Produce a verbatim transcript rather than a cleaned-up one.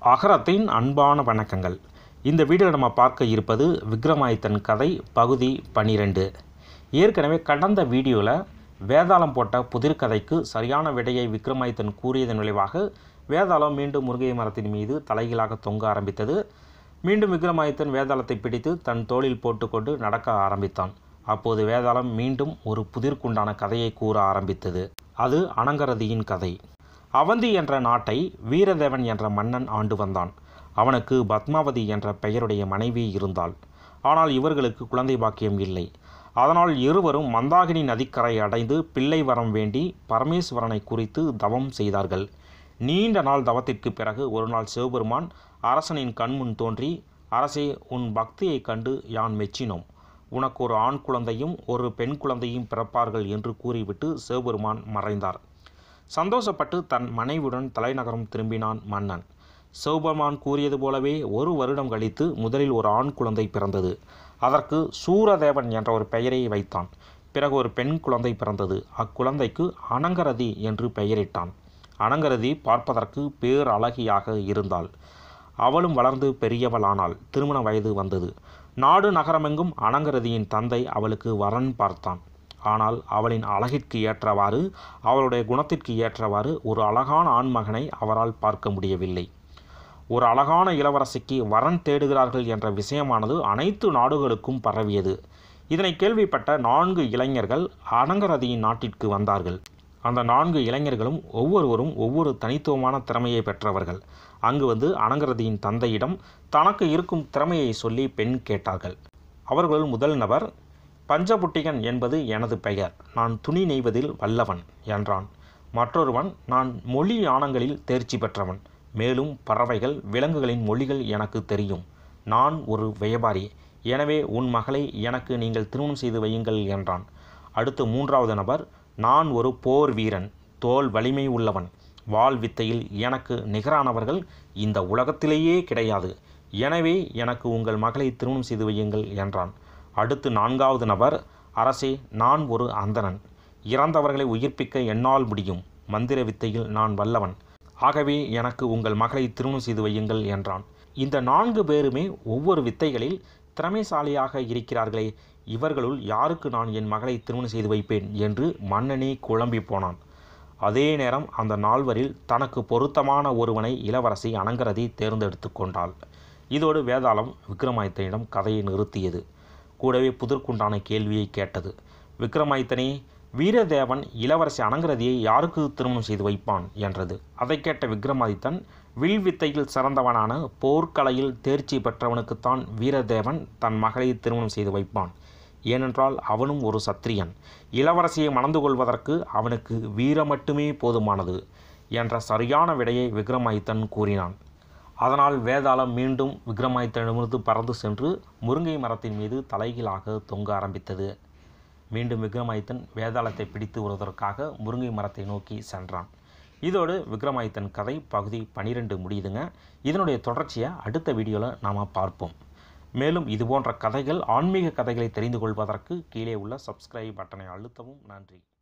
அகரத்தின் அன்பான வணக்கங்கள். இந்த வீடியோவில் நம்ம பார்க்க இருப்பது விக்ரமாதித்தன் கதை பகுதி பன்னிரெண்டு. ஏற்கனவே கடந்த வீடியோவில் வேதாளம் போட்ட புதிர் கதைக்கு சரியான விடையை விக்ரமாதித்தன் கூறியதன் விளைவாக வேதாளம் மீண்டும் முருங்கை மரத்தின் மீது தலைகீழாக தொங்க ஆரம்பித்தது. மீண்டும் விக்ரமாதித்தன் வேதாளத்தை பிடித்து தன் தோளில் போட்டுக்கொண்டு நடக்க ஆரம்பித்தான். அப்போது வேதாளம் மீண்டும் ஒரு புதிர்க்குண்டான கதையை கூற ஆரம்பித்தது. அது அனங்கரதியின் கதை. அவந்தி என்ற நாட்டை வீரதேவன் என்ற மன்னன் ஆண்டு வந்தான். அவனுக்கு பத்மாவதி என்ற பெயருடைய மனைவி இருந்தாள். ஆனால் இவர்களுக்கு குழந்தை பாக்கியம் இல்லை. அதனால் இருவரும் மந்தாகினி நதிக்கரை அடைந்து பிள்ளை வரம் வேண்டி பரமேஸ்வரனை குறித்து தவம் செய்தார்கள். நீண்ட நாள் தவத்திற்கு பிறகு ஒரு நாள் சிவபெருமான் அரசனின் கண்முன் தோன்றி, அரசே, உன் பக்தியை கண்டு யான் மெச்சினோம். உனக்கு ஒரு ஆண் குழந்தையும் ஒரு பெண் குழந்தையும் பிறப்பார்கள் என்று கூறிவிட்டு சிவபெருமான் மறைந்தார். சந்தோஷப்பட்டு தன் மனைவியுடன் தலைநகரம் திரும்பினான் மன்னன். சிவபெருமான் கூறியது போலவே ஒரு வருடம் கழித்து முதலில் ஒரு ஆண் குழந்தை பிறந்தது. அதற்கு சூரதேவன் என்ற ஒரு பெயரை வைத்தான். பிறகு ஒரு பெண் குழந்தை பிறந்தது. அக்குழந்தைக்கு அனங்கரதி என்று பெயரிட்டான். அனங்கரதி பார்ப்பதற்கு பேர் அழகியாக இருந்தாள். அவளும் வளர்ந்து பெரியவளானாள். திருமண வயது வந்தது. நாடு நகரமெங்கும் அனங்கரதியின் தந்தை அவளுக்கு வரன் பார்த்தான். ஆனால் அவளின் அழகிற்கு ஏற்றவாறு, அவளுடைய குணத்திற்கு ஏற்றவாறு ஒரு அழகான ஆண்மகனை அவரால் பார்க்க முடியவில்லை. ஒரு அழகான இளவரசிக்கு வரன் தேடுகிறார்கள் என்ற விஷயமானது அனைத்து நாடுகளுக்கும் பரவியது. இதனை கேள்விப்பட்ட நான்கு இளைஞர்கள் அனங்கரதியின் நாட்டிற்கு வந்தார்கள். அந்த நான்கு இளைஞர்களும் ஒவ்வொருவரும் ஒவ்வொரு தனித்துவமான திறமையை பெற்றவர்கள். அங்கு வந்து அனங்கரதியின் தந்தையிடம் தனக்கு இருக்கும் திறமையை சொல்லி பெண் கேட்டார்கள். அவர்கள் முதல் நபர், பஞ்சபுட்டிகன் என்பது எனது பெயர், நான் துணி நெய்வதில் வல்லவன் என்றான். மற்றொருவன், நான் மொழி ஆணங்களில் தேர்ச்சி பெற்றவன், மேலும் பறவைகள் விலங்குகளின் மொழிகள் எனக்கு தெரியும், நான் ஒரு வியாபாரி, எனவே உன் மகளை எனக்கு நீங்கள் திருமணம் செய்து வையுங்கள் என்றான். அடுத்து மூன்றாவது நபர், நான் ஒரு போர் வீரன், தோல் வலிமை உள்ளவன், வாள் வித்தையில் எனக்கு நிகரானவர்கள் இந்த உலகத்திலேயே கிடையாது, எனவே எனக்கு உங்கள் மகளை திருமணம் செய்து வையுங்கள் என்றான். அடுத்து நான்காவது நபர், அரசே, நான் ஒரு அந்தணன், இறந்தவர்களை உயிர்ப்பிக்க என்னால் முடியும், மந்திர வித்தையில் நான் வல்லவன், ஆகவே எனக்கு உங்கள் மகளை திருமணம் செய்து வையுங்கள் என்றான். இந்த நான்கு பேருமே ஒவ்வொரு வித்தைகளில் திறமைசாலியாக இருக்கிறார்களே, இவர்களுள் யாருக்கு நான் என் மகளை திருமணம் செய்து வைப்பேன் என்று மன்னனே குழம்பி போனான். அதே நேரம் அந்த நால்வரில் தனக்கு பொருத்தமான ஒருவனை இளவரசி அனங்கரதி தேர்ந்தெடுத்து கொண்டாள். இதோடு வேதாளம் விக்ரமாதித்தனிடம் கதையை நிறுத்தியது. கூடவே புதிர்க்குண்டான கேள்வியை கேட்டது. விக்ரமாதித்தனே, வீரதேவன் இளவரசி அனங்கரதியை யாருக்கு திருமணம் செய்து வைப்பான் என்றது. அதை கேட்ட விக்ரமாதித்தன், வில் வித்தையில் சிறந்தவனான போர்க்கலையில் தேர்ச்சி பெற்றவனுக்குத்தான் வீரதேவன் தன் மகளை திருமணம் செய்து வைப்பான். ஏனென்றால் அவனும் ஒரு சத்திரியன். இளவரசியை மணந்து கொள்வதற்கு அவனுக்கு வீரம் மட்டுமே போதுமானது என்ற சரியான விடையை விக்ரமாதித்தன் கூறினான். அதனால் வேதாளம் மீண்டும் விக்ரமாதித்தனிடமிருந்து பறந்து சென்று முருங்கை மரத்தின் மீது தலைகீழாக தொங்க ஆரம்பித்தது. மீண்டும் விக்ரமாதித்தன் வேதாளத்தை பிடித்து வருவதற்காக முருங்கை மரத்தை நோக்கி சென்றான். இதோடு விக்ரமாதித்தன் கதை பகுதி பன்னிரெண்டு முடியுதுங்க. இதனுடைய தொடர்ச்சியை அடுத்த வீடியோவில் நாம் பார்ப்போம். மேலும் இதுபோன்ற கதைகள், ஆன்மீக கதைகளை தெரிந்து கொள்வதற்கு கீழே உள்ள சப்ஸ்கிரைப் பட்டனை அழுத்தவும். நன்றி.